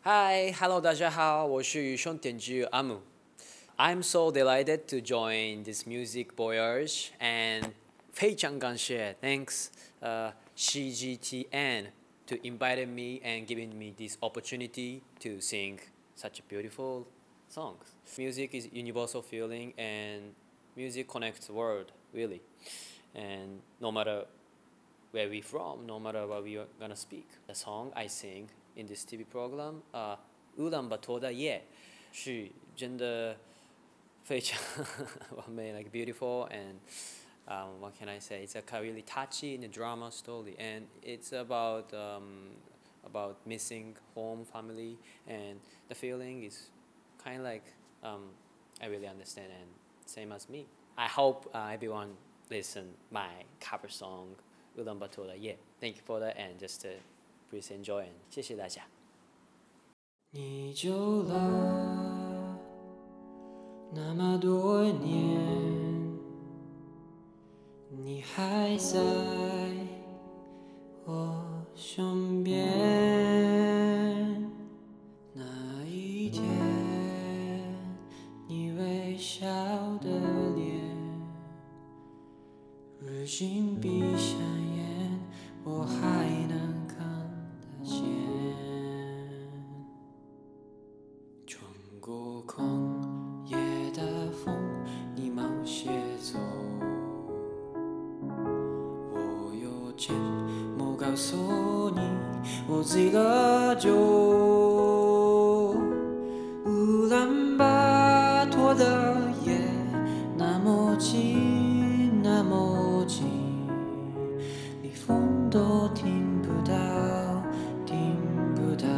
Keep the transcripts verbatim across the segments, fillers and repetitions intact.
Hi, hello, 大家好，我是兄弟之 Amu. I'm so delighted to join this music voyage and 非常感谢 thanks uh, C G T N to inviting me and giving me this opportunity to sing such beautiful songs. Music is universal feeling and music connects the world really. And no matter where we from, no matter what we are gonna speak. The song I sing in this T V program, uh, Ulan Bator 的夜是真的非常完美 like beautiful and um, what can I say? It's a really touchy in a drama story, and it's about um, about missing home, family, and the feeling is kind of like um, I really understand and same as me. I hope uh, everyone listen my cover song Ulan Bator 的夜 Thank you for that and just uh, please enjoy and 谢谢大家。 你就来那么多年，你还在我身边。那一天，你微笑的脸，如今闭上眼，我还能看得见。穿过旷野的风，你忙些走。我有件莫告诉你，我醉了酒。乌兰巴托的夜那么近，那么近，你风都听不到，听不到。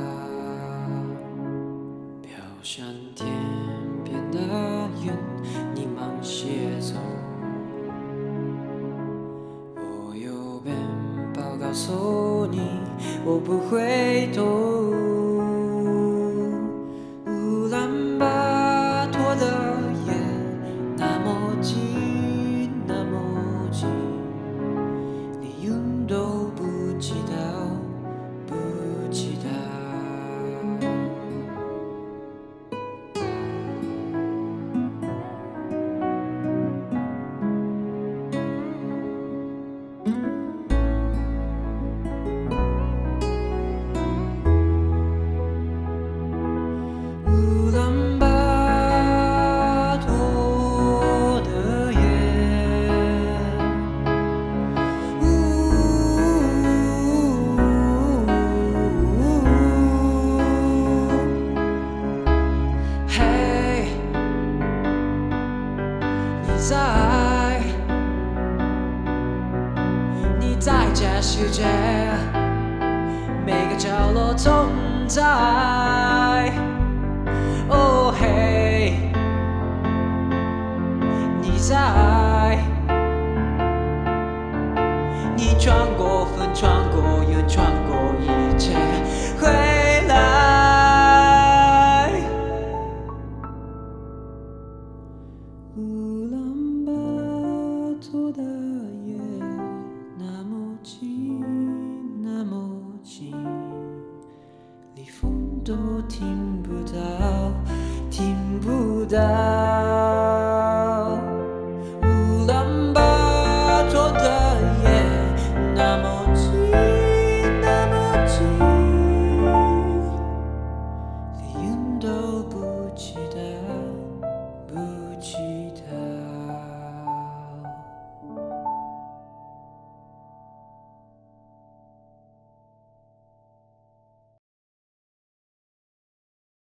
飘向天边的云，你忙些走。我有面包告诉你，我不回头。乌兰巴托的夜那么近，那么近，你永都不知道，不知道。乌兰巴托的夜，嘿，你在，你在这世界每个角落存在。哦嘿，你在，你穿过风，穿过云，穿过一切，回来。乌兰巴托的夜那么近，那么近，连风都听不到，听不到。